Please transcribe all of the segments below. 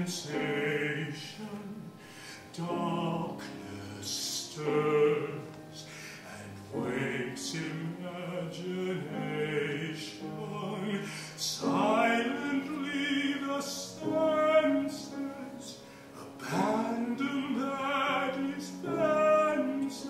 sensation, darkness stirs and wakes imagination. Silently the senses abandon their defenses.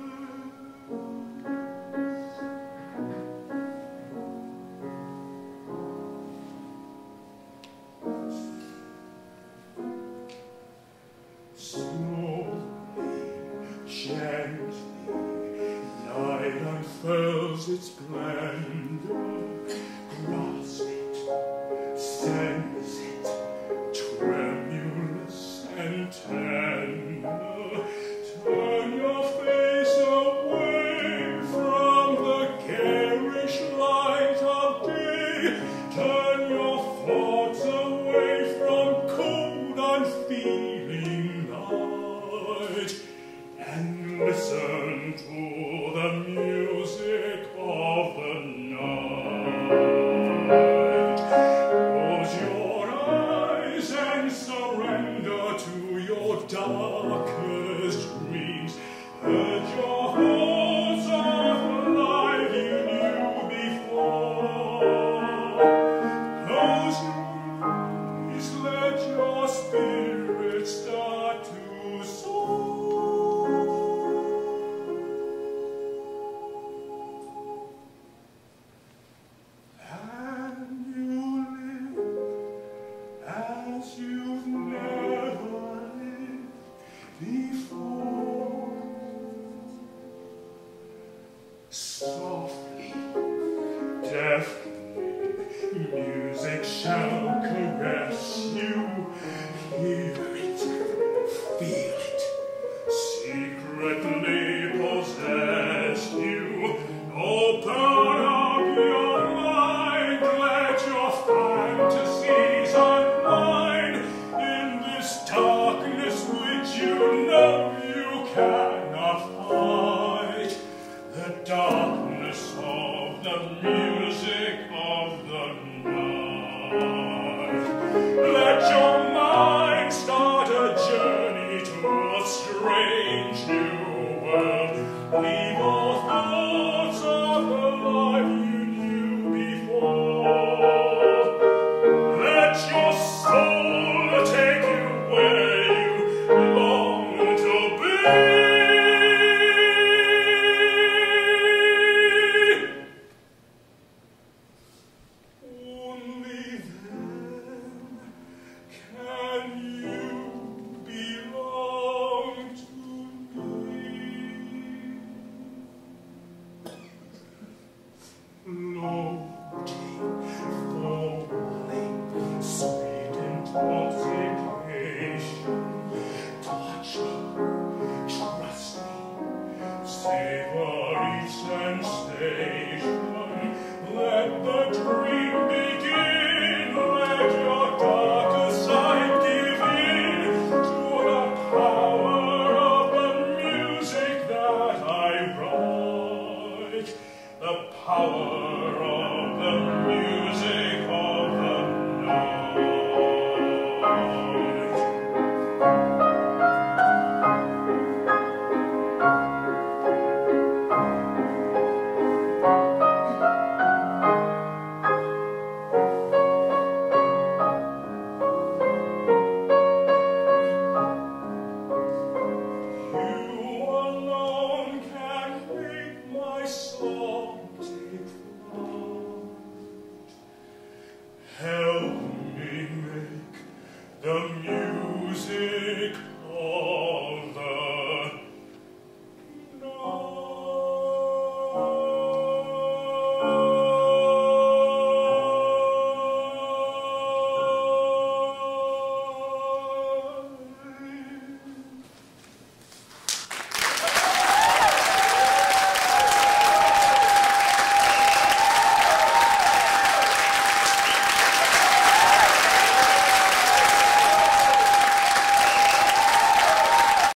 Gently, night unfurls its splendor. Grasp it, sense it, tremulous and tender. Turn your face away from the garish light of day. Turn your thoughts away from cold, unfeeling night. And listen to the music of the night. Close your eyes and surrender to your darkest dreams. Purge your thoughts of the life you knew before. Close your eyes, let your spirit start to soar. As you've never lived before. Softly, deftly, music shall caress you. Hear it, feel it, secretly possess you. Open up your mind, let your fantasies unwind in this darkness which you know you cannot fight. The darkness of the music of the night. Let your mind start a journey to a strange new world. Leave all thoughts of the life you knew before. Let your soul take you where you long to be. Only then can you belong to me. Floating, falling, sweet intoxication. Touch me, trust me, savor each sensation. Let the dream begin, let your darker side give in to the power of the music that I write. The power of the music of the night. You alone can make my song take flight. Help me make the music